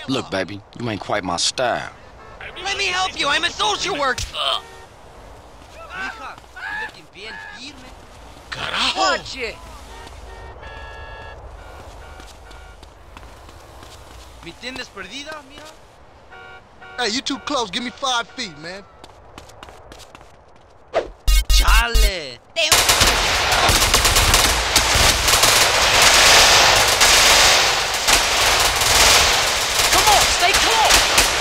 Look, baby, you ain't quite my style. Let me help you. I'm a social worker. Mija, you're looking bien firme. Carajo! Watch it. ¿Mi tienda es perdida, mija? Hey, you too close. Give me 5 feet, man. Chale. Come on, stay close!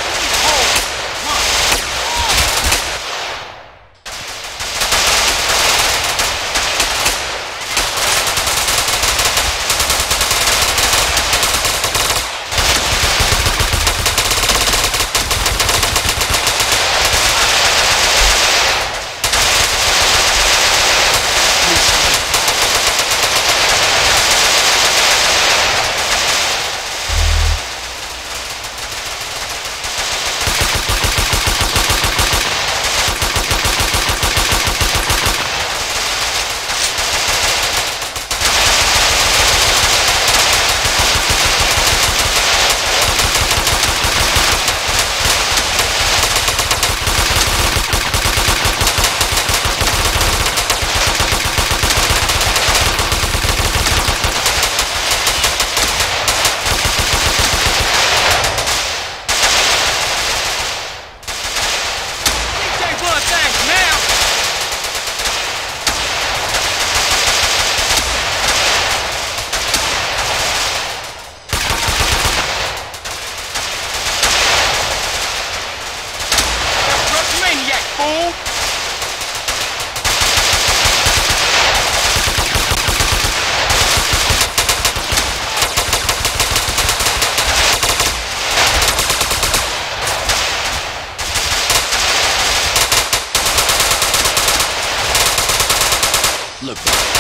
Look,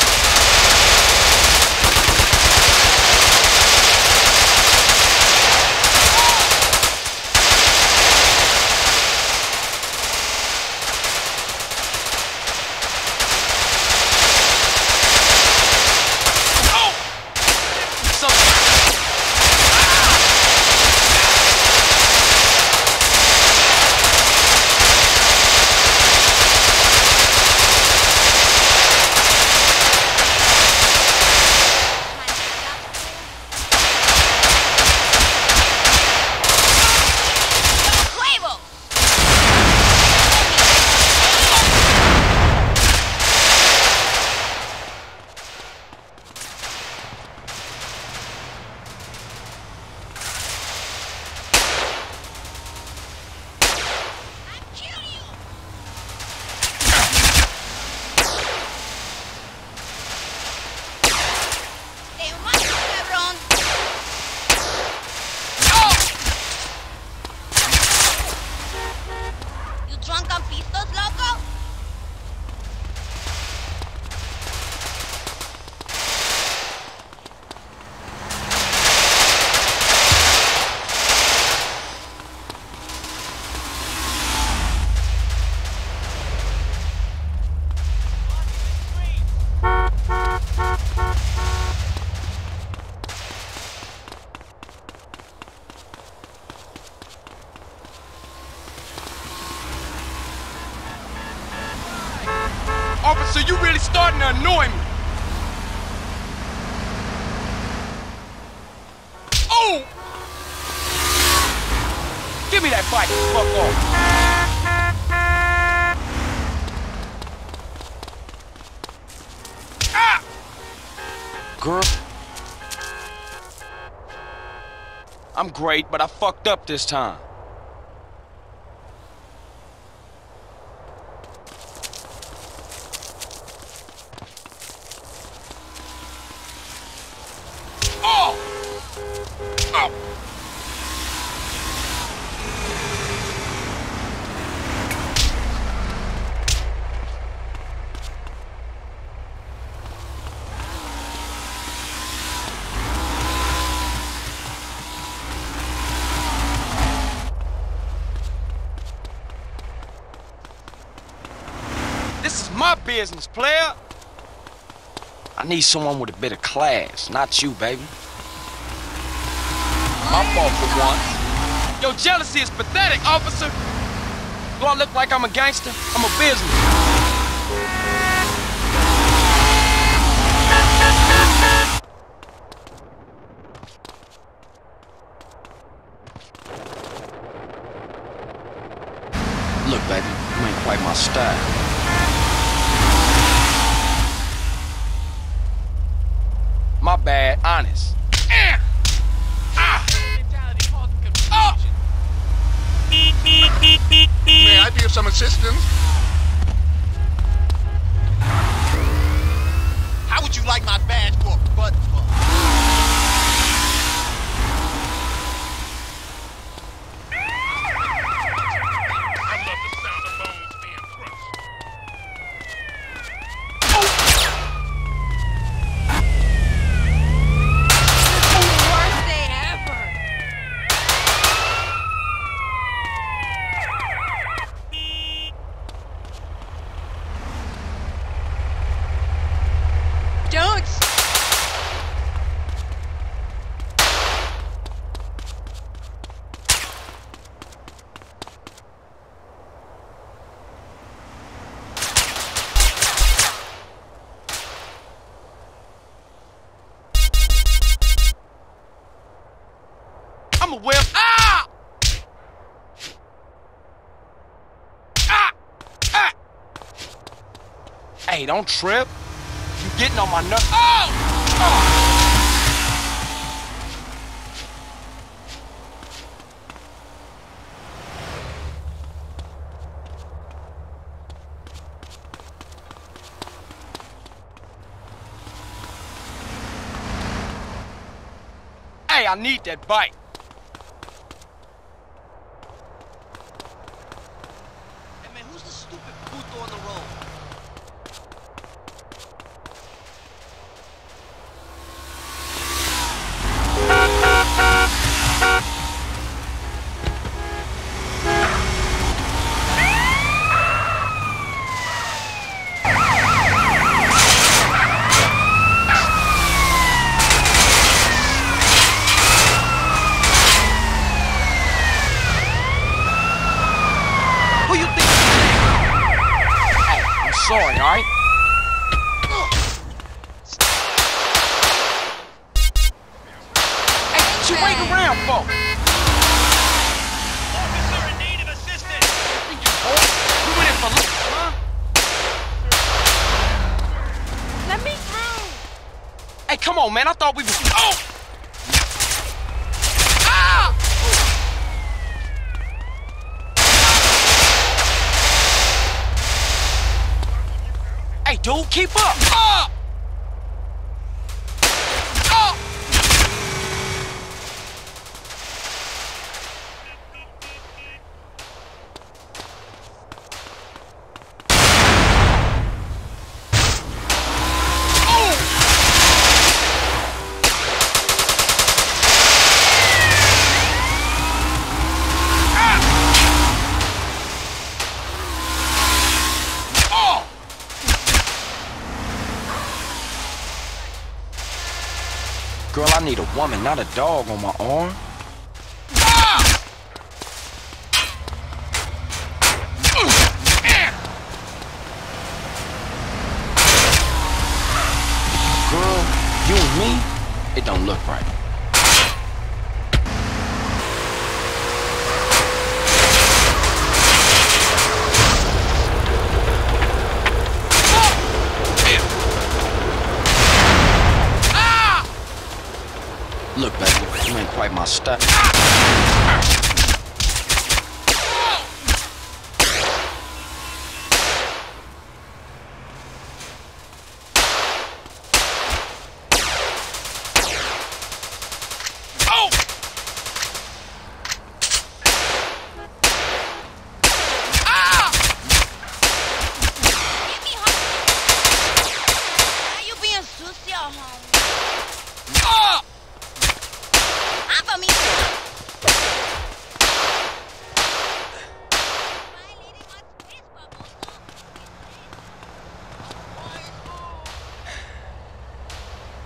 Officer, you really starting to annoy me. Oh! Give me that bike, fuck off. Ah! girl. I'm great, but I fucked up this time. This is my business, player. I need someone with a bit of class, not you, baby. My fault for once. Your jealousy is pathetic, officer. Do I look like I'm a gangster? I'm a businessman. Look, baby, you ain't quite my style. My bad, honest. May I be of some assistance? How would you like my badge for a butt fuck? I love the sound of bones being crushed. Worst day ever. Don't. I'm a well. Ah! Ah! Ah! Hey, don't trip. You getting on my nerves. Oh! Oh! Hey, I need that bike. Hey man, who's the stupid puto on the road? Who you think? Hey, I'm sorry, all right? Hey, what you waiting around for? Officer in need of assistance. You went in for lunch, huh? Let me through. Hey, come on, man. I thought we was. Oh! Ah! Hey, dude, keep up! Ah! Ah! Girl, I need a woman, not a dog on my arm. Girl, you and me, it don't look right. Look, baby, you ain't quite my style.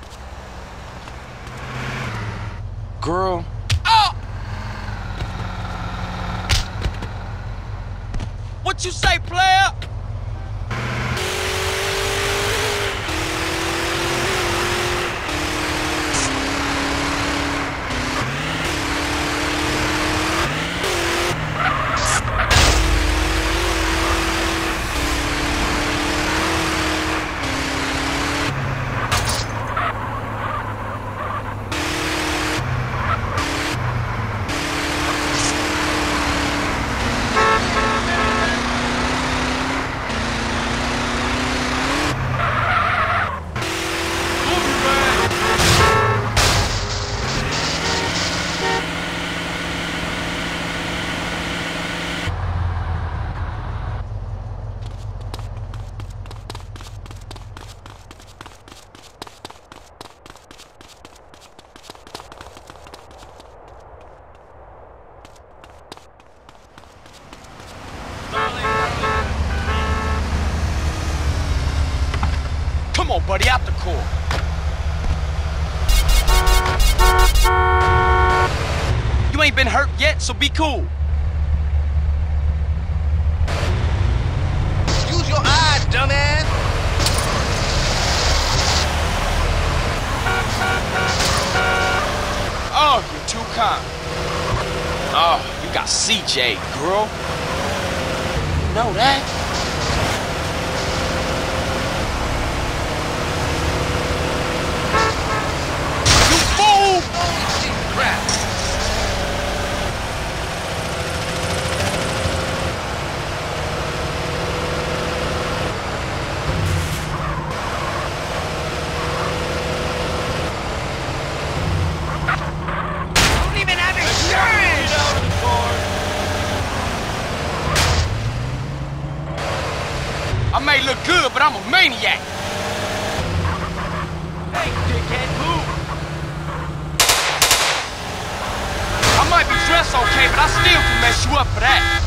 Girl. What you say, player? Come on, buddy, out the court. You ain't been hurt yet, so be cool. Use your eyes, dumbass. Oh, you're too kind. Oh, you got CJ, girl. You know that? You fool! Crap. Don't even have insurance! I may look good, but I'm a maniac. Hey, dickhead, move. I might be dressed okay, but I still can mess you up for that.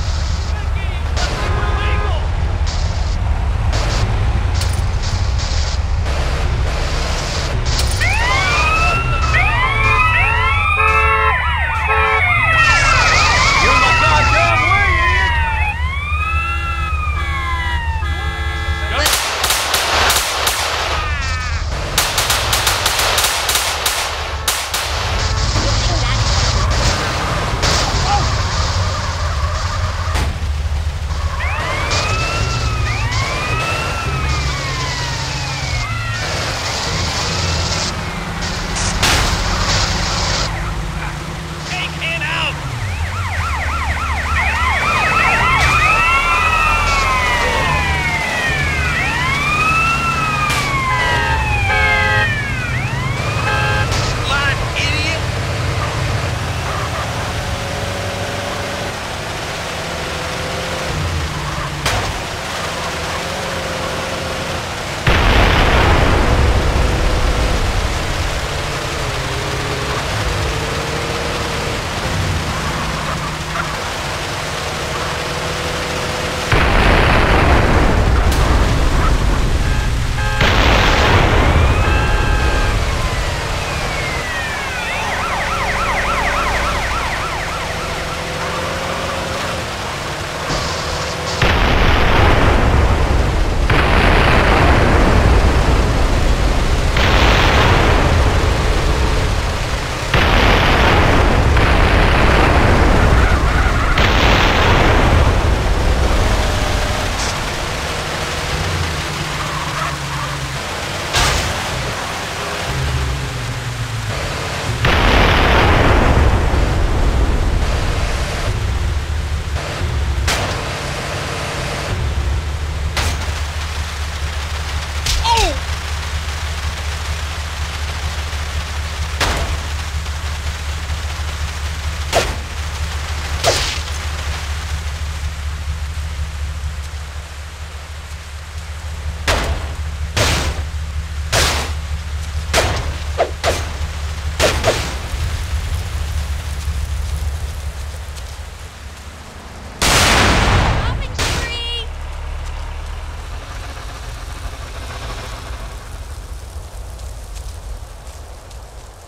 You're in my goddamn way, idiot!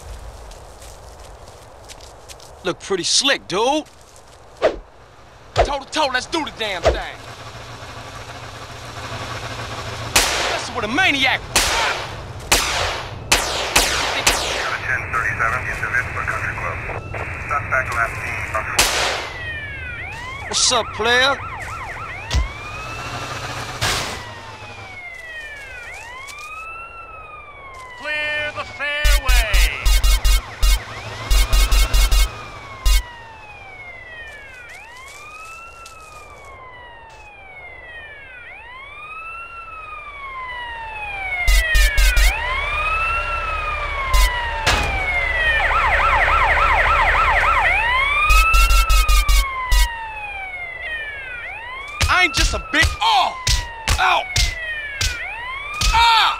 Look pretty slick, dude. Told toe to toe, let's do the damn thing. Listen with a maniac. 1037 into Vista Country Club. Suspect last seen on foot. What's up, player? Clear the fairway. I ain't just a big oh! Ow! Ah!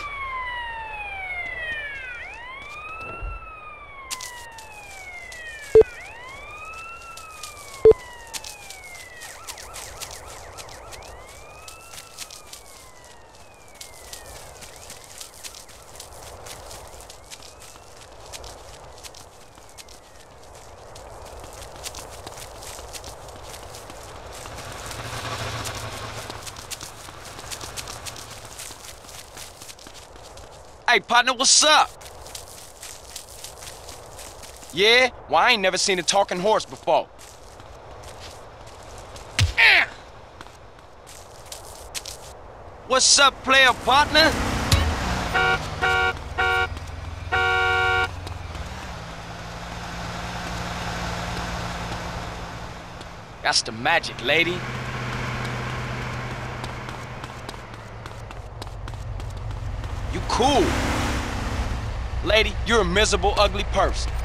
Hey, partner, what's up? Yeah? Well, I ain't never seen a talking horse before. What's up, player partner? That's the magic, lady. You cool. Lady, you're a miserable, ugly person.